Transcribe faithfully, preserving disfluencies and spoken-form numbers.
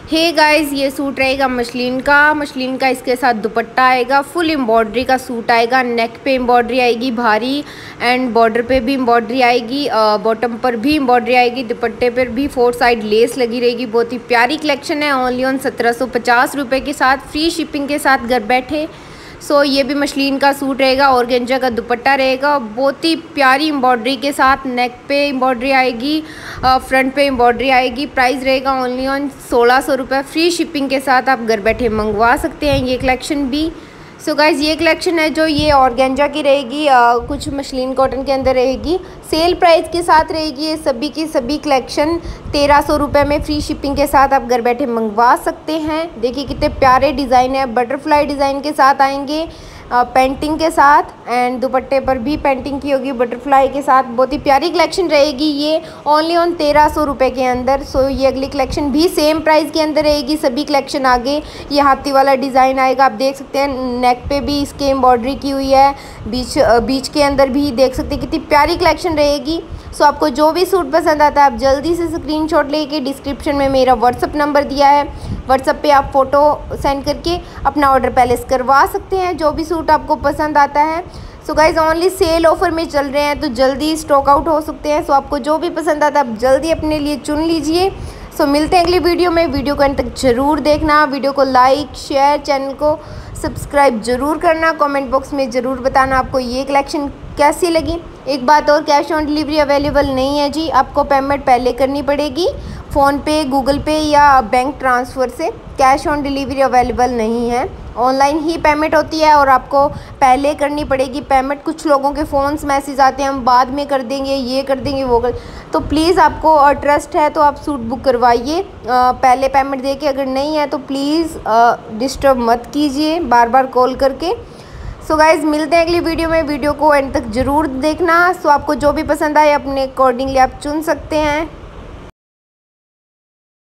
Hey guys, ये suit रहेगा मशलीन का मशलीन का इसके साथ दुपट्टा आएगा। फुल एम्ब्रॉयडरी का सूट आएगा। नेक पे एम्ब्रॉयडरी आएगी भारी, एंड बॉर्डर पे भी एम्ब्रॉयडरी आएगी, बॉटम पर भी एम्ब्रॉयडरी आएगी, दुपट्टे पर भी फोर साइड लेस लगी रहेगी। बहुत ही प्यारी कलेक्शन है। ओनली ऑन सत्रह सौ पचास रुपये के साथ, फ्री शिपिंग के साथ घर बैठे। सो so, ये भी मशलीन का सूट रहेगा, ऑर्गेन्जा का दुपट्टा रहेगा। बहुत ही प्यारी एम्ब्रॉयडरी के साथ, नेक पे एम्ब्रॉयडरी आएगी, फ्रंट पे एम्ब्रॉयडरी आएगी। प्राइस रहेगा ओनली ऑन सोलह सौ रुपये, फ्री शिपिंग के साथ आप घर बैठे मंगवा सकते हैं ये कलेक्शन भी। सो so गाइज़, ये कलेक्शन है जो ये ऑर्गेन्जा की रहेगी, आ, कुछ मशलीन कॉटन के अंदर रहेगी। सेल प्राइस के साथ रहेगी ये सभी की सभी कलेक्शन। तेरह सौ रुपये में फ्री शिपिंग के साथ आप घर बैठे मंगवा सकते हैं। देखिए कितने प्यारे डिज़ाइन है, बटरफ्लाई डिज़ाइन के साथ आएंगे, आ, पेंटिंग के साथ, एंड दुपट्टे पर भी पेंटिंग की होगी बटरफ्लाई के साथ। बहुत ही प्यारी कलेक्शन रहेगी ये, ओनली ऑन तेरह सौ रुपये के अंदर। सो so, ये अगली कलेक्शन भी सेम प्राइस के अंदर रहेगी। सभी कलेक्शन आगे ये हाथी वाला डिज़ाइन आएगा, आप देख सकते हैं। नेक पे भी इसके एम्ब्रॉयडरी की हुई है, बीच बीच के अंदर भी देख सकते हैं कितनी प्यारी कलेक्शन रहेगी। सो so, आपको जो भी सूट पसंद आता है आप जल्दी से स्क्रीनशॉट लेके डिस्क्रिप्शन में मेरा व्हाट्सअप नंबर दिया है, व्हाट्सअप पे आप फ़ोटो सेंड करके अपना ऑर्डर प्लेस करवा सकते हैं जो भी सूट आपको पसंद आता है। So guys, only sale offer में चल रहे हैं तो जल्दी स्टॉक आउट हो सकते हैं। सो so, आपको जो भी पसंद आता है आप जल्दी अपने लिए चुन लीजिए। सो so, मिलते हैं अगली वीडियो में। वीडियो को अंत तक ज़रूर देखना, वीडियो को लाइक शेयर, चैनल को सब्सक्राइब ज़रूर करना। कमेंट बॉक्स में ज़रूर बताना आपको ये कलेक्शन कैसी लगी। एक बात और, कैश ऑन डिलीवरी अवेलेबल नहीं है जी, आपको पेमेंट पहले करनी पड़ेगी फ़ोन पे, गूगल पे या बैंक ट्रांसफ़र से। कैश ऑन डिलीवरी अवेलेबल नहीं है, ऑनलाइन ही पेमेंट होती है और आपको पहले करनी पड़ेगी पेमेंट। कुछ लोगों के फ़ोन्स मैसेज आते हैं हम बाद में कर देंगे, ये कर देंगे, वो कर, तो प्लीज़ आपको ट्रस्ट है तो आप सूट बुक करवाइए पहले पेमेंट दे के। अगर नहीं है तो प्लीज़ डिस्टर्ब मत कीजिए बार बार कॉल करके। सो so गाइज़, मिलते हैं अगली वीडियो में। वीडियो को एंड तक ज़रूर देखना। सो so आपको जो भी पसंद आए अपने अकॉर्डिंगली आप चुन सकते हैं।